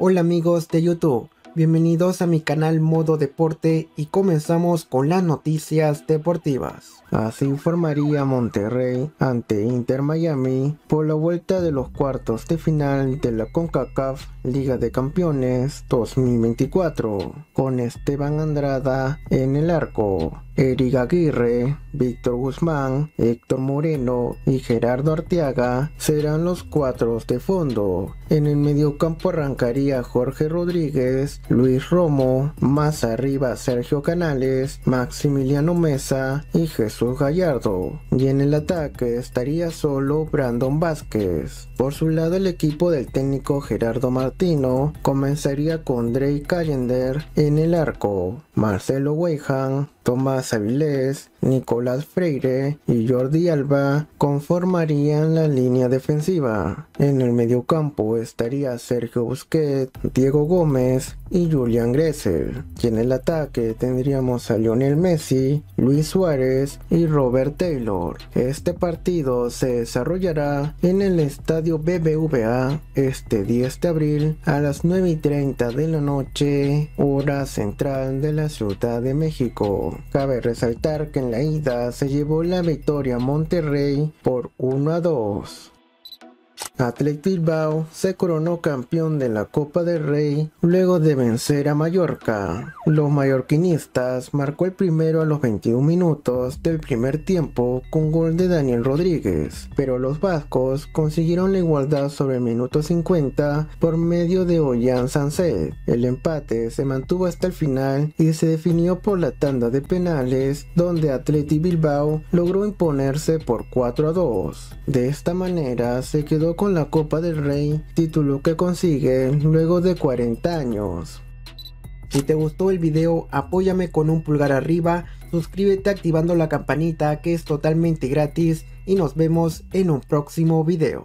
Hola amigos de YouTube, bienvenidos a mi canal Modo Deporte y comenzamos con las noticias deportivas. Así formaría Monterrey ante Inter Miami por la vuelta de los cuartos de final de la CONCACAF Liga de Campeones 2024, con Esteban Andrada en el arco, Eric Aguirre, Víctor Guzmán, Héctor Moreno y Gerardo Arteaga serán los cuatros de fondo. En el mediocampo arrancaría Jorge Rodríguez, Luis Romo, más arriba Sergio Canales, Maximiliano Mesa y Jesús Gallardo, y en el ataque estaría solo Brandon Vázquez. Por su lado, el equipo del técnico Gerardo Martino comenzaría con Drake Callender en el arco, Marcelo Weijan, Tomás Avilés, Nicolás Freire y Jordi Alba conformarían la línea defensiva. En el mediocampo estaría Sergio Busquets, Diego Gómez y Julián Gressel. Y en el ataque tendríamos a Lionel Messi, Luis Suárez y Robert Taylor. Este partido se desarrollará en el estadio BBVA este 10 de abril a las 9:30 de la noche, hora central de la Ciudad de México. Cabe resaltar que en la ida se llevó la victoria a Monterrey por 1-2. Athletic Bilbao se coronó campeón de la Copa del Rey luego de vencer a Mallorca. Los mallorquinistas marcó el primero a los 21 minutos del primer tiempo con gol de Daniel Rodríguez, pero los vascos consiguieron la igualdad sobre el minuto 50 por medio de Ollán Sancet. El empate se mantuvo hasta el final y se definió por la tanda de penales, donde Athletic Bilbao logró imponerse por 4-2. De esta manera se quedó con la Copa del Rey, título que consigue luego de 40 años. Si te gustó el video, apóyame con un pulgar arriba, suscríbete activando la campanita que es totalmente gratis y nos vemos en un próximo video.